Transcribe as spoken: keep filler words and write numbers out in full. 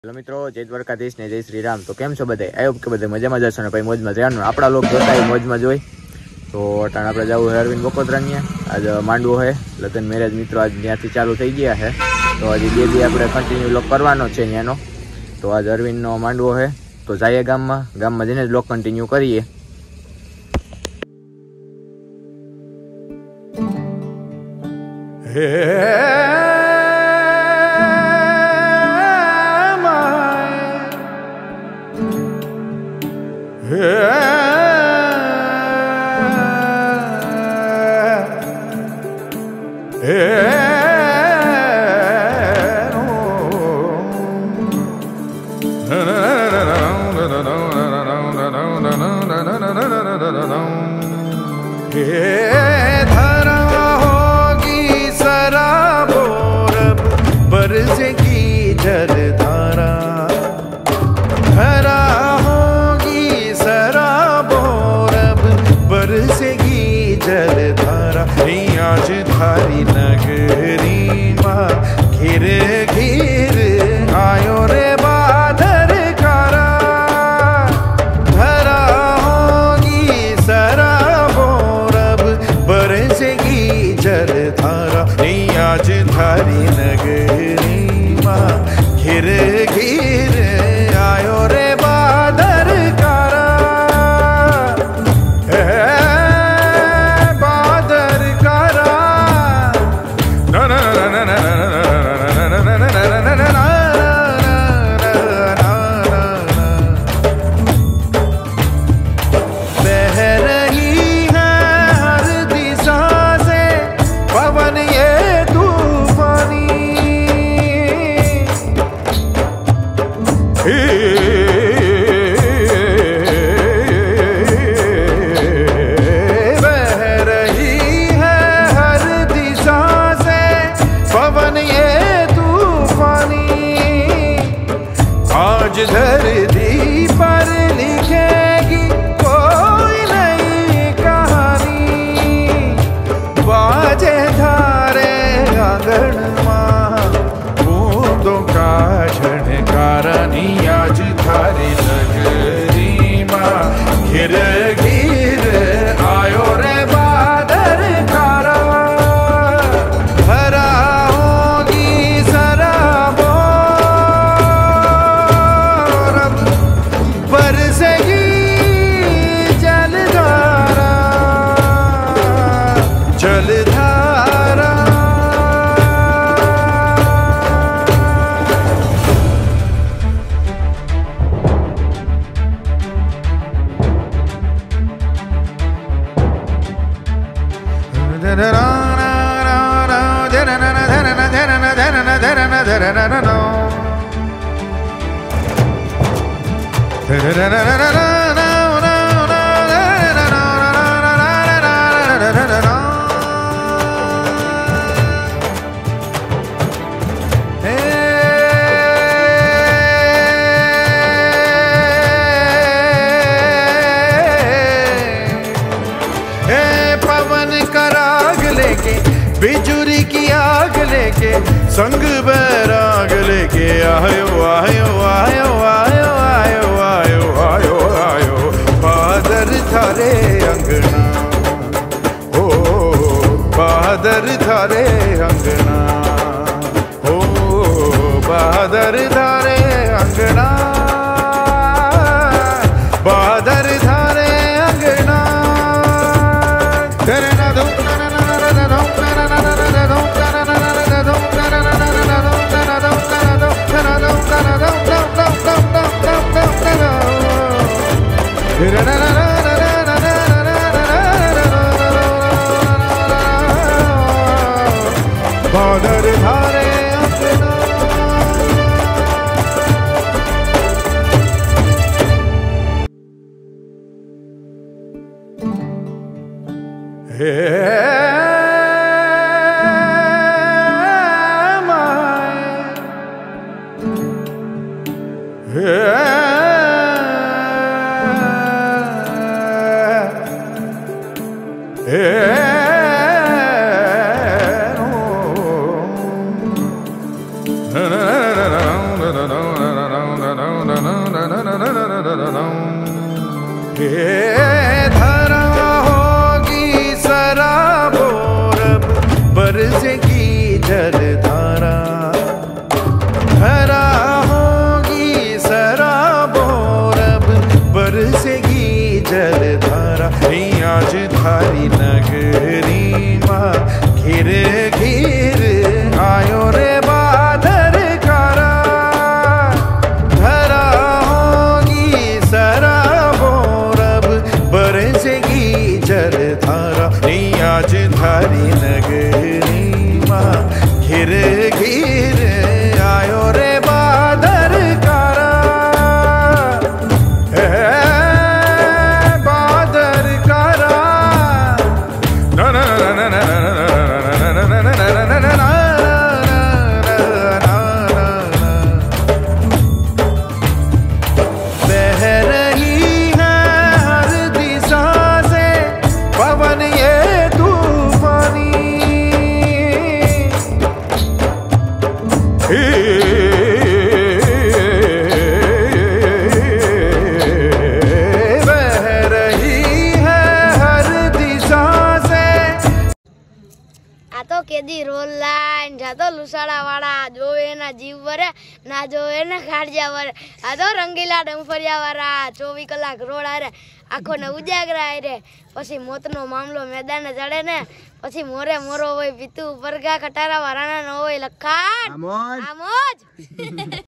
Hello मित्रों, जय द्वारकाधीश ने जय श्री राम। तो केम छो बधाय? आई होप के बधाय मजा मजा छो ने भाई मौज में रहવાનું। આપણા લોક જોતા હોય મોજ માં જોઈ તો અટાણ આપણે જવું है अरविंद बकोत्रानी। आज માંડવો है લગન મેરેજ मित्रों आज ત્યાંથી ચાલુ થઈ ગયા है। तो आज બે દી આપણે કન્ટિન્યू લોક કરવાનો છે ત્યાંનો। તો आज अरविंद નો માંડવો है तो जाइए ગામમાં ગામમાં જઈને જ લોક કન્ટિન્યू કરીએ। धरा होगी सराबोर बरसेगी जलधारा, धरा होगी सराबोर बरसेगी जलधारा। आज थारी नगरी माँ घिर घिर आयो रे बादर कारा, धरा होगी सराबोर बरसेगी जलधारा। आज थारी नगरी माँ घिर घिर आयो रे बादर कारा, बादर कारा। ना ना ना ना ना धरती पर लिखेगी कोई नई कहानी, बाजे धारे आंगन माँ बूंदों का झनकारनी। आज थारी नगरी माँ घिर घिर आयो रे बादर कारा, भरा होगी सराबों बरसेगी जलधारा, जलधारा। बिजुरी की आग लेके संग बैराग लेके आयो आयो आयो आयो आयो आयो आयो आयो बादर थारे अंगना, ओ बादर थारे अंगना, ओ बादर थारे अंगना, बादर थारे अंगना। बादर धारे अंगना, हे माय, हे हे धरा होगी सराबोर बरसेगी जलधारा धरा होगी सराबोर बरसेगी जलधारा आज थारी नगरी माँ घिर घिर आयो रे बादर कारा धरा होगी सराबोर बरसेगी जलधारा आज थारी नगरी माँ घिर घिर आयो रे बादर कारा बादर कारा ना ना ना ना ना बह रही है हर दिशा से पवन ये तूफानी बह रही है हर दिशा से આ તો કેદી રોલ લાઈન જાતો લુસાડા વાળા જોવે એના જીવ વરે ના જોવે એના ખાડજા વરે આ તો રંગીલા ડંફરિયા વાળા ચોવીસ કલાક રોડ આરે આખો ને ઉજાગરા રે પછી મોતનો મામલો મેદાને ચડે ને પછી મોરે મોરો હોય પીતુ પરગા કટારા વાળાના ન હોય લખાણ આમોજ